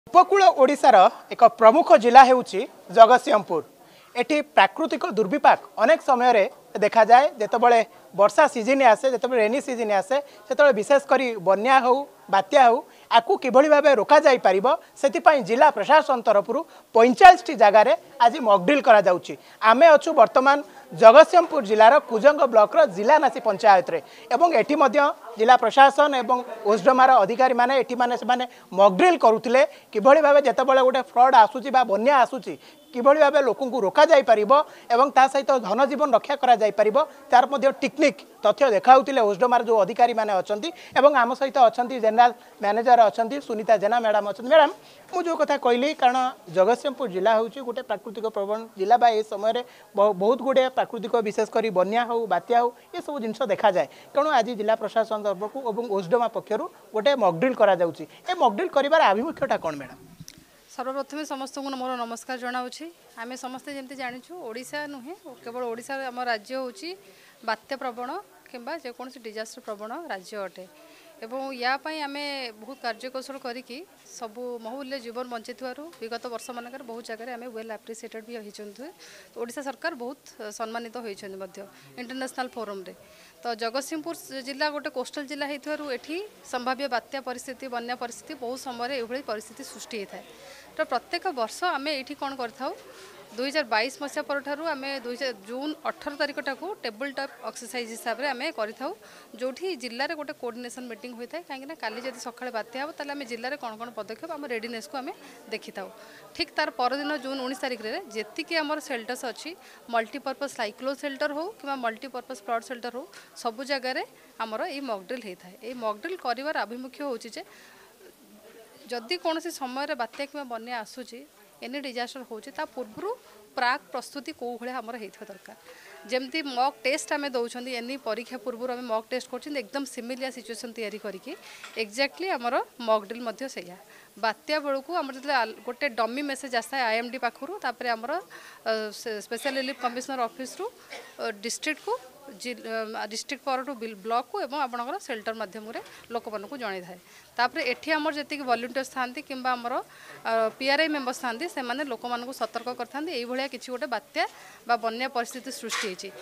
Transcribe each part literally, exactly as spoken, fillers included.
उपकूल ओडिशार एक प्रमुख जिला हेउची जगतसिंहपुर। एटी प्राकृतिक दुर्विपाक अनेक समय देखा जाए जितेबाला वर्षा सीजन आसे जिते रेनी सीजन आसे से विशेषकर बन्या हो बात्या हो आपको किभली भाव रोका जाई परिबो सेतिपई जिला प्रशासन तरफ पैंचाश टी जगार आज मॉकड्रिल करा जाउची। आमे अछु वर्तमान जगतसिंहपुर जिलार कुजंग ब्लॉक रो जिलानासी पंचायत रे एवं एठी मध्य जिला प्रशासन एवं ओसडमार अधिकारी माने एठी माने से माने मॉकड्रिल करुथिले किभली भाव जेतेबेले गोटे फ्लड आसुची बा बन्या आसुची किभली भाव लोकंकु रोका जाई परिबो एवं ता सहित धन जीवन रक्षा करा जाई परिबो तार मध्य टेक्निक तथ्य देखाउथिले ओसडमार जो अधिकारी माने अछंती एवं आम सहित अछंती जनरल मैनेजर अछंती सुनीता जेना मैडम अछंती। मैडम मु जो कथा कहली कारण जगतसिंहपुर जिला होउची गोटे प्राकृतिक प्रवण जिला बा ए समय बहुत गुडे प्राकृतिक विशेषकर बन्या हो बात्या हो ये सब जिनस देखा जाए तेणु आज जिला प्रशासन तरफ और ओसडमा पक्षर गोटे मॉकड्रिल करा जाउची। ए मॉकड्रिल करिवार आभिमुख्यटा कोन मैडम? सर्वप्रथम समस्त को मोर नमस्कार जनाऊँगी। आम समस्ते जमी जाचु ओडिशा नुहे केवल ओडिशा आम राज्य हूँ बात्या प्रवण किंबा जेकोसी डिजास्टर प्रवण राज्य अटे एवं यापाई आम बहुत कार्यकौशल करी सबू महुल्य जीवन बंची विगत वर्ष मानक बहुत जगह आम वेल एप्रिसिएटेड भी होती। ओडिशा सरकार बहुत सम्मानित होती इंटरनेशनल फोरम रे। तो जगतसिंहपुर जिला गोटे कोस्टल जिला होती संभाव्य बात्या परिस्थिति बन्या परिस्थिति बहुत समय ये परिस्थिति सृष्टि होता है। तो प्रत्येक वर्ष आम ये कौन कर दुई हजार बैश मसीहा पर आम दुई जून अठर तारीख टाक टेबल टॉप एक्सरसाइज हिसाब से आम कर जो जिले में गोटे कोऑर्डिनेशन मीटिंग होता है कहीं काली जब सका बात्या हम ताले जिले में कौन कौन पदक्षेप आम रेडीनेस को आम देखी था। ठीक तार परदिन जून उन्नीस तारीख में जी आम सेल्टर्स अच्छी मल्टीपर्पज साइक्लोन सेल्टर हो कि मल्टीपर्पज फ्लड सेल्टर हो सबू जगार आमर ये मॉकड्रिल होता है। ये मॉकड्रिल कर आभिमुख्य हूँ जदि कौन समय बात्या कि बन्या आसूची एनी डिजास्टर होता पूर्व प्राक प्रस्तुति कौ भाया आमर होता दरकार जमती मॉक टेस्ट आम दौरान एनी परीक्षा पूर्व आम मॉक टेस्ट कर एकदम सिमिलिया सिचुएसन तैयारी करके एक्जाक्टली आमर मॉकड्रिल से बात्या बेलू आम जो गोटे डमी मेसेज आसा है आईएमडी पाखु तापर आमर स्पेशल रिलीफ कमिशनर ऑफिस रु डिस्ट्रिक्ट को डिस्ट्रिक्ट पर टू ब्लॉक को एवं आपणकर सेल्टर मध्यम लोक मानक जन थाए। तापर एठी आमर जी वॉलंटियर्स थांती किंबा आमर पीआरआई मेंबर्स थांती से माने लोक मानक सतर्क करथांती एई भलिया किछि गोटे बात्या बा बन्या परिस्थिति सृष्टि होछि।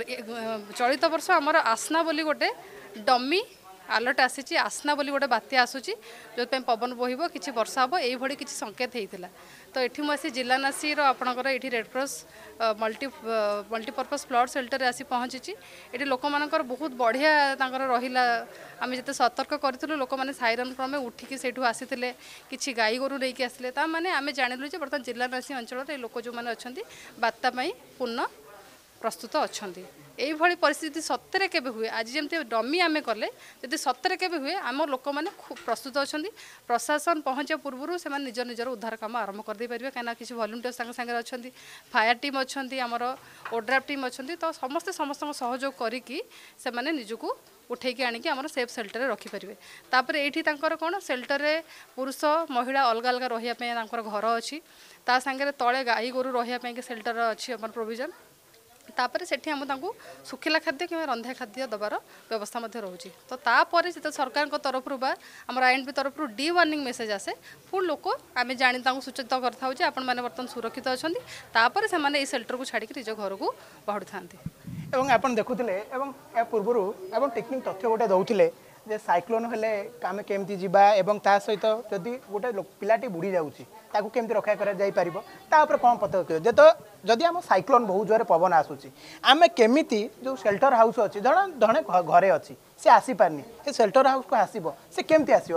चलित वर्ष आमर आसना बोली गोटे डमी अलर्ट आसी आसना बोली गोटे बात्या आसूची जो पवन बोहिबो किछि वर्षा हबो एई भली किछि संकेत हेइतिला। तो एठी मु आसी जिलानासी रो आपणकर एठी red cross multi multipurpose flood shelter आसी पहुँची। ये लोक मानकर बहुत बढ़िया तांकर रहिला आम जिते सतर्क करूँ लोक मैंने साइरन क्रमे उठिकी से आसी किसी गाई गोरु नहीं आसिले ताने आम जानलु बर्तमान जिलानासी अंचल लोक जो मैंने अच्छा बात्या पूर्ण प्रस्तुत अच्छा यही परिस्थिति सत्य के हुए आज जमी डमी आम कले जब सत्य के हुए आम लोक मैंने खूब प्रस्तुत अच्छा प्रशासन पहुँचा पूर्व से निज निजर उद्धार काम आरंभ करदे पारे कहीं किसी वॉलंटियर्स सागे अच्छा फायर टीम अच्छा आमर ओड्राफ टीम अच्छा तो समस्ते समस्त सहयोग करें निजक उठेकी आनिकी आमर सेफ सेल्टर रखिपारे। तापर ये कौन सेल्टर पुरुष महिला अलग अलग रही घर अच्छी ता सांगे तले गाई गोरु रही सेल्टर अच्छी आम प्रोविजन तापर से सुखिला खाद्य कि रंधा खाद्य दबार व्यवस्था रोचे। तो तापर जो सरकार तरफ बा आम आई एन पी तरफ डी वार्निंग मेसेज आसे पुणी लोक आम जानी सूचित करता आपण मैंने बर्तमान सुरक्षित अच्छा तापर से सेल्टर को छाड़ी निज घर को बाहर था। एवं आपण देखुले एवं या पूर्व एवं टेक्निक तथ्य गोटे दौले जे साइक्लोन हेले आम केमती जीवा एवं ता सहित जदि गोटे पिलाटी बुड़ी जाऊँगी ताकू केमती रक्षा करा जाई परिबो ता ऊपर कौन पदक्षेप जे तो जदि आम साइक्लोन बहुत जोरे पवन आसूची आम केमिति जो शेल्टर हाउस अच्छी जन जड़े घरे अच्छी से आसी पारनी से शेल्टर हाउस को आसीबो से केमती आसीबो?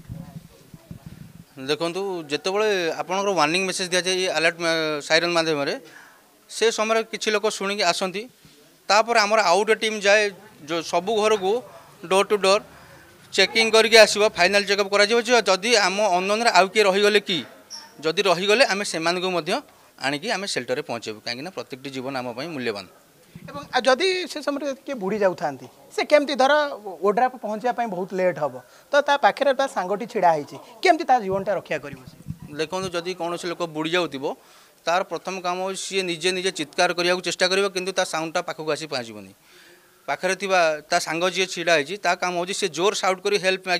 प्रथम देखो जितेबाला आपंकर वार्निंग मेसेज दि जाए अलर्ट साइरन माध्यम से समय किसी लोग शुणिकी आसती तापर आमर आउ गोटे टीम जाए जो सबू घर को डोर टू डोर चेकिंग करके आसो फाइनाल चेकअप करी आम अनन आउ किए रहीगले कि जदि रहीगले आम से आणिकी आम सेल्टर पहुँचेबू कहीं प्रत्येक जीवन आम मूल्यवान। एवं जदि से समय किए बुड़ी जाऊँ से केमती धर ओड्राफ पहुँचापी बहुत लेट हम तो ता पाखे सांगटी छिड़ा होमती ता जीवनटा रक्षा कर देखो जदि कौन लोक बुड़ी जाऊ तार प्रथम काम सी निजे निजे चित्कार करने को चेष्टा कर कि साउंडटा पाखक आसी पहुँचबनी पाखे ता सांग जी छिड़ा होता काम हो सी जोर साउट कर हेल्प मागिब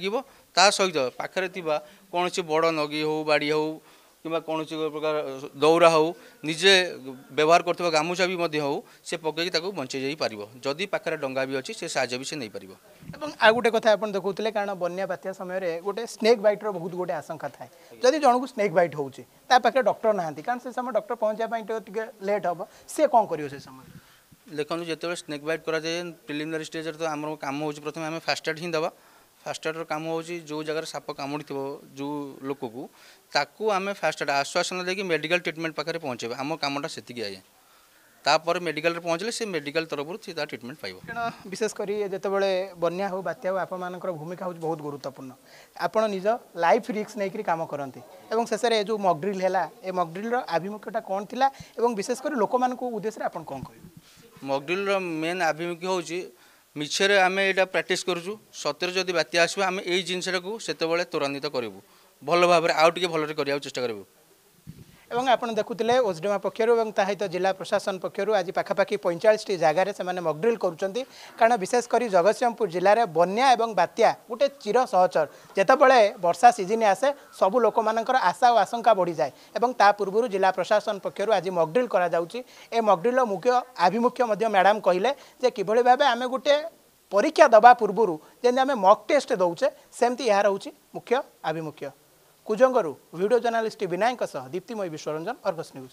ता सहित पाखे कौन बड़ नगी हो बाड़ी हो कि कौन प्रकार दौरा हो निजे व्यवहार कर गामुछा भी हो से पकईकि बंचे जाई पारिबो जदि पाखे डंगा भी अच्छी से साहाय्य भी से नहीं पारिबो। एवं आ गोटे कथा आप देखुते कारण बन्या बात्या समय गोटे स्नेक बाइट रो बहुत गोटे आशंका थाए जदि जन को स्नेक बाइट होउची ता पाखे डॉक्टर नहांती कारण से समय डॉक्टर पहुंचा लेट हम से कौन करियो से समय देखो जिते स्नेक बाइट करा जाए प्रिलिमिनारी स्टेज तो आम कम हो प्रथम आम फास्ट एड ही दवा फास्ट एड काम हो जो जगह साप कामुड़ी जो लोक को ताकू आम फास्ट एड आश्वासन देकी मेडिकल ट्रिटमेंट पाखे पहुँचे आम कमटा से आए तापर मेडिकल पहुँचले से मेडिकल तरफ से ट्रिटमेंट पाइब कारण विशेषकर जितेबाला बन्या हो बात्या हो आप भूमिका हूँ बहुत गुरुत्वपूर्ण आपड़ निज लाइफ रिस्क नहीं काम करती और शेष में जो मक ड्रिल है ये मक ड्रिल आभिमुख्यटा कौन थी और विशेषकर लोक मान उद्देश्य आप कौन कह मक ड्रिल मेन आभिमुख्य हूँ मिछरे आम यहाँ प्राक्ट करुँ सतरे जदि बात्या आसो आम यही जिनसा को से त्वरान्वित करूँ भल भाव में आउ टे भल करने चेष्टा करूँ। एवं आपन देखुले ओसडेमा पक्षर और सहित जिला प्रशासन पक्षर आज पाखापाखि पैंचाश टी जगार से मकड्रिल करुँच कारण विशेषकर जगतसिंहपुर जिले में बन्या और बात्या गोटे चिर सहचर जितेबाला वर्षा सिजन आसे सबू लोक मानकर आशा और आशंका बढ़ी जाए और ता पूर्व जिला प्रशासन पक्षर आज मकड्रिल कर मकड्रिल मुख्य आभिमुख्य मैडम कहले जे किभଳି भाबे आमे गोटे परीक्षा दबा पूर्व जेन आमे मक टेस्ट दौचे सेमती यह रोचे मुख्य आभिमुख्य। कुजंगरू वीडियो जर्नालिस्ट विनायक सह दीप्तिमयी विश्वरंजन अर्गस न्यूज।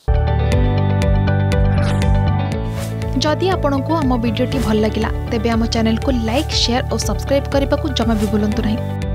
जदि आपंक आम भिडी भल लगा तेब आम चैनल को लाइक शेयर और सब्सक्राइब करने को जमा भी भूलु नहीं।